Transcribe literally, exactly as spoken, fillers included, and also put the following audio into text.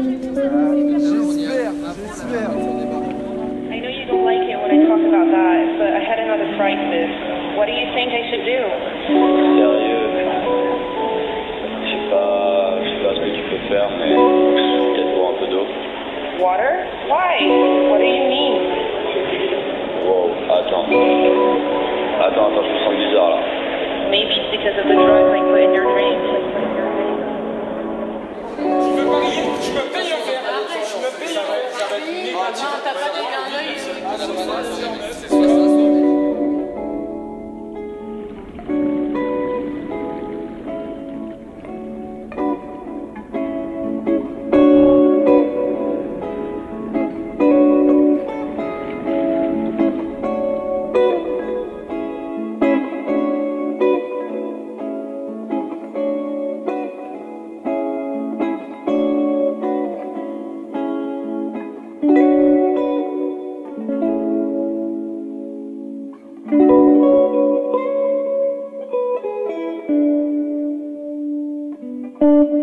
J'espère, j'espère. I know you don't like it when I talk about that, but I had another crisis. What do you think I should do? Sérieux, je sais pas, je sais pas ce que tu peux faire, mais peut-être boire un peu d'eau. Water? Why? What do you mean? Wow, attends. Attends, attends, je me sens bizarre là. Maybe it's because of the drugs I put in your drink. Tu veux parier? Tu me payes un verre. Tu me payes un verre. Ça va être négatif. Non, t'as pas donné un œil. Ah, c'est soixante, c'est soixante. Thank you.